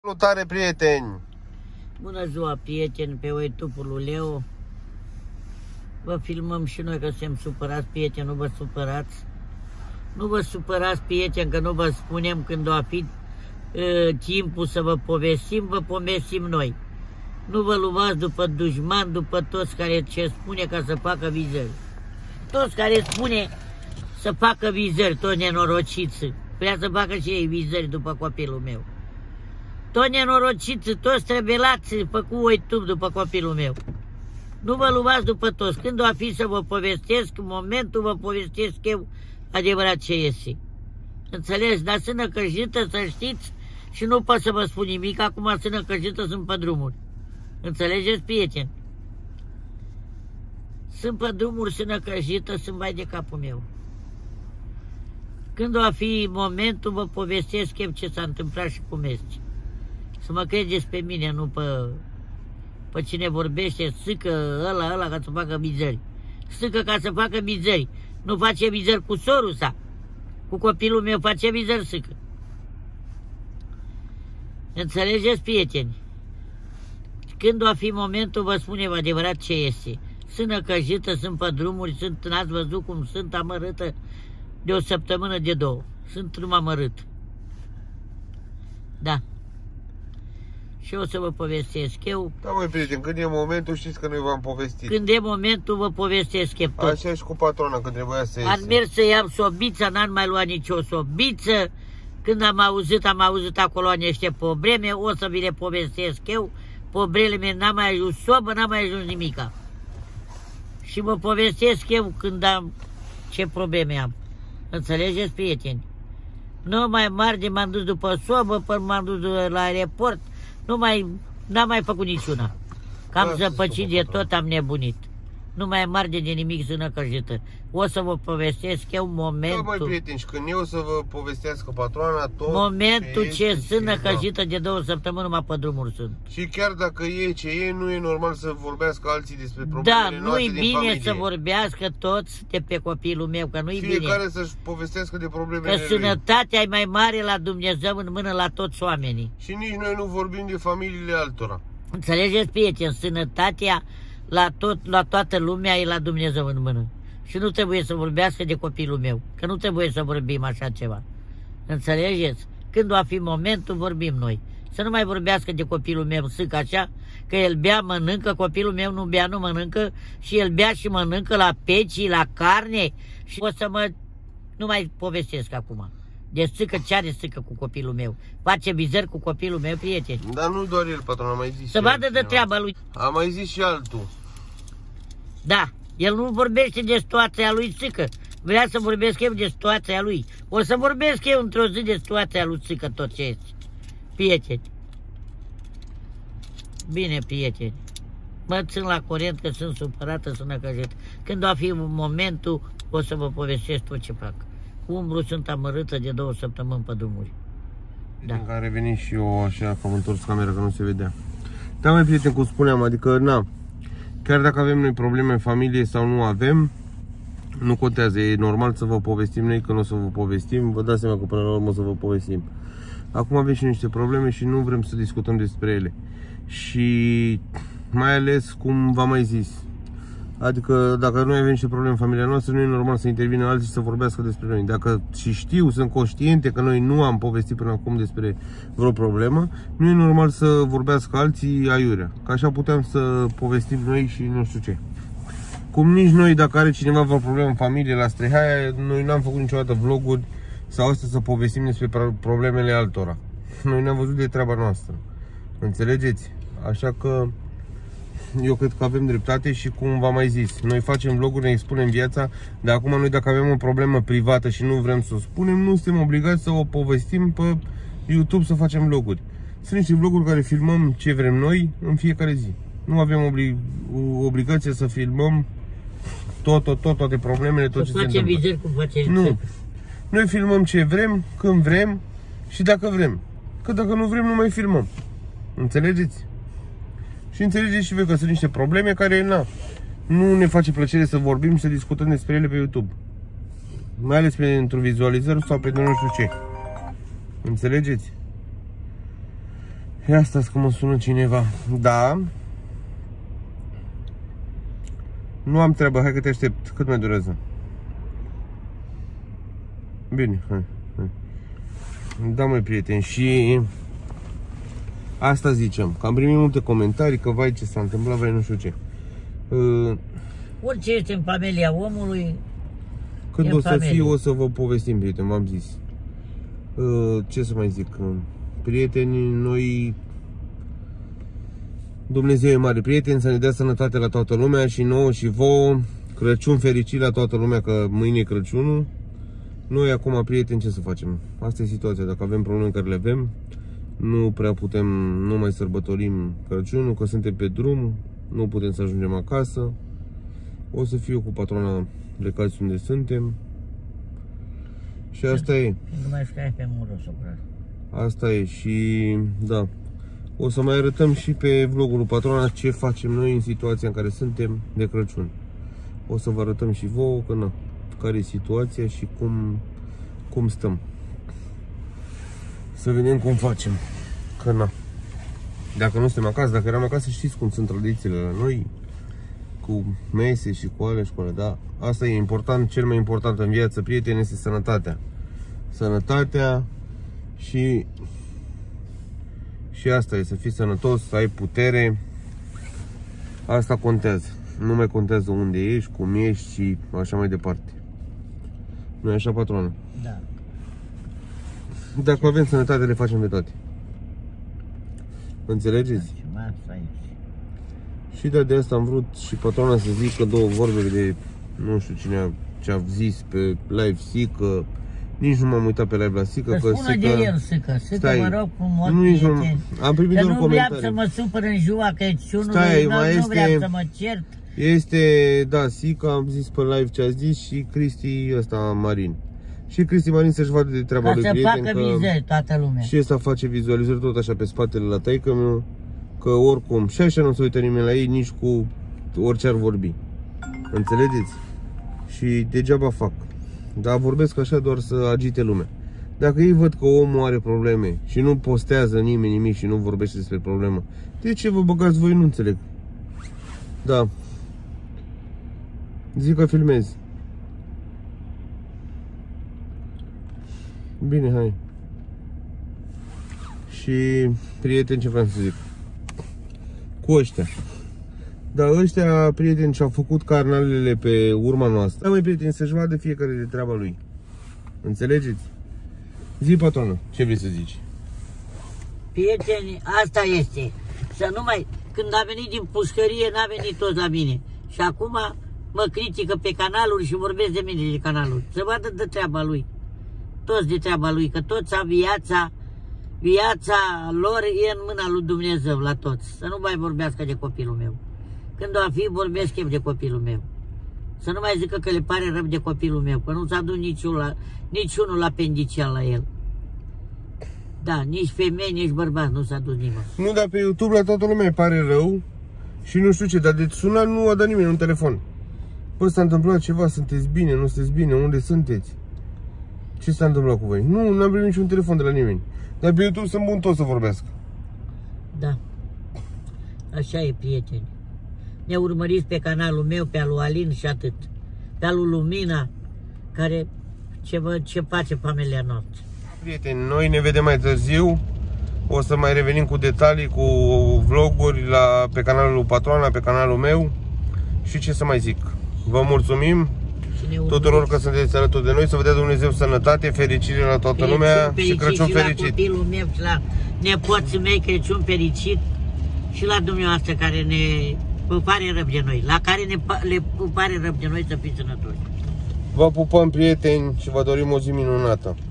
Salutare, prieteni! Bună ziua, prieteni, pe YouTube-ul lui Leo. Vă filmăm și noi că suntem supărați, prieteni, nu vă supărați. Nu vă supărați, prieteni, că nu vă spunem când va fi timpul să vă povestim noi. Nu vă luați după dușman, după toți care ce spune ca să facă vizări. Toți care spune să facă vizări, toți nenorociți. Vrea să facă și ei vizări după copilul meu. Toți nenorociți, toți trebelați, făcut YouTube după copilul meu. Nu vă luați după toți. Când o fi să vă povestesc, în momentul vă povestesc eu adevărat ce este. Înțelegeți? Dar sunt năcăjită, să știți, și nu pot să vă spun nimic. Acum sunt năcăjită, sunt pe drumuri. Înțelegeți, prieteni? Sunt pe drumuri, sunt năcăjită, sunt vai de capul meu. Când o fi momentul, vă povestesc eu ce s-a întâmplat și cum este. Să mă credeți pe mine, nu pe cine vorbește, sâcă ăla ca să facă mizări. Sâcă ca să facă mizări. Nu face mizări cu sorul sa. Cu copilul meu face mizări, sâcă. Înțelegeți, prieteni? Când o fi momentul, vă spunem adevărat ce este. Sunt năcăjită, sunt pe drumuri, n-ați văzut cum sunt amărâtă de o săptămână, de două. Sunt numai amărât. Da. Și o să vă povestesc eu. Da, măi, prieten, când e momentul, știți că noi v-am povestit. Când e momentul, vă povestesc eu tot. Așa și cu patrona, când trebuia să iese. Am mers să iau sobița, n-am mai luat nicio sobiță. Când am auzit acolo niște probleme, o să vi le povestesc eu. Problemele mele, n-am mai ajuns sobă, n-am mai ajuns nimica. Și vă povestesc eu când am ce probleme am. Înțelegeți, prieteni? Nu mai marge, m-am dus după sobă, până m-am dus la aeroport. N-am mai făcut niciuna. Că am zăpăcit de tot, am nebunit. Nu mai marge de nimic, sunt năcăjită. O să vă povestesc eu momentul. Da, măi, prieteni, și când eu să vă povestească patroana tot momentul ce sunt năcăjită de 2 săptămâni, numai pe drumuri sunt. Și chiar dacă e ce e, nu e normal să vorbească alții despre problemele noastre din familie. Da, nu-i bine să vorbească toți de pe copilul meu, că nu-i bine. Fiecare să-și povestească de problemele lui. Că sănătatea e mai mare la Dumnezeu în mână la toți oamenii. Și nici noi nu vorbim de familiile altora. Înțelegeți, prieteni, sănătatea la toată lumea e la Dumnezeu în mână. Și nu trebuie să vorbească de copilul meu, că nu trebuie să vorbim așa ceva. Înțelegeți? Când o fi momentul, vorbim noi. Să nu mai vorbească de copilul meu, sâc așa, că el bea, mănâncă, copilul meu nu bea, nu mănâncă, și el bea și mănâncă la pecii, la carne, și o să nu mai povestesc acum. De sâcă, ce are sâcă cu copilul meu? Face vizări cu copilul meu, prieteni. Dar nu doar el, patron, am mai zis. Să vadă de treaba lui. Am mai zis și altul. Da, el nu vorbește de situația lui sâcă. Vrea să vorbesc eu de situația lui. O să vorbesc eu într-o zi de situația lui sâcă, tot ce este. Prieteni. Bine, prieteni. Mă țin la curent că sunt supărată, sunt năcăjită. Când va fi momentul, o să vă povestesc tot ce fac. Umbru, sunt amărâtă de 2 săptămâni pe drumuri. Da. În care venit și eu așa, că am întors camera, că nu se vedea. Da, mai prieten, cum spuneam, adică, na, chiar dacă avem noi probleme în familie sau nu avem, nu contează, e normal să vă povestim noi, că nu o să vă povestim, vă dați seama că până la urmă o să vă povestim. Acum avem și niște probleme și nu vrem să discutăm despre ele. Și mai ales, cum v-am mai zis, adică dacă noi avem niște probleme în familia noastră, nu e normal să intervină alții și să vorbească despre noi. Dacă și știu, sunt conștiente că noi nu am povestit până acum despre vreo problemă, nu e normal să vorbească alții aiurea. Că așa putem să povestim noi și nu știu ce. Cum nici noi, dacă are cineva vreo problemă în familie la Strehaia, noi n-am făcut niciodată vloguri sau astea să povestim despre problemele altora. Noi ne-am văzut de treaba noastră. Înțelegeți? Așa că eu cred că avem dreptate și, cum v-am mai zis, noi facem vloguri, ne expunem viața, dar acum noi, dacă avem o problemă privată și nu vrem să o spunem, nu suntem obligați să o povestim pe YouTube, să facem vloguri. Sunt niște vloguri care filmăm ce vrem noi în fiecare zi. Nu avem obligație să filmăm toate problemele, tot ce se întâmplă. Vizări cum face. Nu. Noi filmăm ce vrem, când vrem și dacă vrem. Că dacă nu vrem, nu mai filmăm. Înțelegeți? Și înțelegeți și voi că sunt niște probleme care, nu ne face plăcere să vorbim și să discutăm despre ele pe YouTube. Mai ales pentru vizualizări sau pentru nu știu ce. Înțelegeți? E asta că mă sună cineva. Da. Nu am treabă, hai că te aștept. Cât mai durează? Bine, hai. Da, măi, prieteni, și asta zicem, că am primit multe comentarii, că vai ce s-a întâmplat, vai nu știu ce. Orice este în familia omului. Când o să fie, o să vă povestim, prieteni, v-am zis. Ce să mai zic? Prieteni, noi, Dumnezeu e mare, prieteni, să ne dea sănătate la toată lumea și nouă și vouă, Crăciun fericit la toată lumea, că mâine e Crăciunul. Noi acum, prieteni, ce să facem? Asta e situația, dacă avem probleme care le avem, nu prea putem, nu mai sărbătorim Crăciunul, că suntem pe drum, nu putem să ajungem acasă. O să fiu cu patrona plecați unde suntem. Și asta e. Nu mai scai pe mură supra. Asta e și da. O să mai arătăm și pe vlogul lui patrona ce facem noi în situația în care suntem de Crăciun. O să vă arătăm și vouă că na, care e situația și cum stăm. Să vedem cum facem. Că na. Dacă nu suntem acasă, dacă eram acasă, știți cum sunt tradițiile la noi. Cu mese și cu alea și cu alea, da. Asta e important, cel mai important în viață, prieteni, este sănătatea. Sănătatea și asta e, să fii sănătos, să ai putere. Asta contează. Nu mai contează unde ești, cum ești și așa mai departe. Nu e așa, patronă? Da. Dacă avem sănătate, le facem de toate. Înțelegeți? Asta e. Și de asta am vrut și patrona să zică două vorbe de, nu știu cine ce a zis pe live Sică. Nici nu m-am uitat pe live la Sică. Că spună de el Sică, mă rog frumos, prieteni. Am primit doar comentarii. Că nu vreau să mă supăr în ziua Crăciunului, nu vreau să mă cert. Este, da, Sică, am zis pe live ce a zis și Cristi ăsta Marin. Și Cristi Marin să-și vadă de treaba lui, prieten. Ca să facă vizări toată lumea. Și ăsta face vizualizări tot așa pe spatele la taică meu. Că oricum, și așa nu se uită nimeni la ei, nici cu orice ar vorbi. Înțelegeți? Și degeaba fac. Dar vorbesc așa doar să agite lumea. Dacă ei văd că omul are probleme și nu postează nimeni nimic și nu vorbește despre problemă, de ce vă băgați voi? Nu înțeleg. Da. Zic că filmezi. Bine, hai. Și prieteni, ce vreau să zic? Cu ăștia. Dar ăștia, prieteni, și-au făcut carnalele pe urma noastră. Da, măi, prieteni, să-și vadă fiecare de treaba lui. Înțelegeți? Zi, patronă, ce vrei să zici? Prieteni, asta este. Să nu mai... Când a venit din pușcărie, n-a venit toți la mine. Și acum mă critică pe canaluri și vorbesc de mine de canaluri. Să vadă de treaba lui. Toți de treaba lui, că toți au viața lor e în mâna lui Dumnezeu la toți. Să nu mai vorbească de copilul meu. Când o fi, vorbesc eu de copilul meu. Să nu mai zică că le pare rău de copilul meu, că nu s-a dus niciunul la apendicial la el. Da, nici femei, nici bărbați, nu s-a dus nimeni. Nu, dar pe YouTube la toată lumea îi pare rău și nu știu ce, dar de sunat nu a dat nimeni un telefon. Păi s-a întâmplat ceva, sunteți bine, nu sunteți bine, unde sunteți? Ce s-a întâmplat cu voi? Nu, n-am primit niciun telefon de la nimeni. Dar pe YouTube sunt bun tot să vorbească. Da. Așa e, prieteni. Ne urmăriți pe canalul meu, pe al lui Alin și atât. Pe al lui Lumina, care ce face familia noastră. Prieteni, noi ne vedem mai târziu. O să mai revenim cu detalii, cu vloguri pe canalul lui Patroana, pe canalul meu. Și ce să mai zic. Vă mulțumim tuturor că sunteți alături de noi. Să vă dea Dumnezeu sănătate, fericire la toată lumea și Crăciun fericit. Și la copilul meu și la nepoții mei, Crăciun fericit. Și la dumneavoastră care ne pare rău de noi, la care le pare rău de noi să fiți sănătoși. Vă pupăm, prieteni, și vă dorim o zi minunată.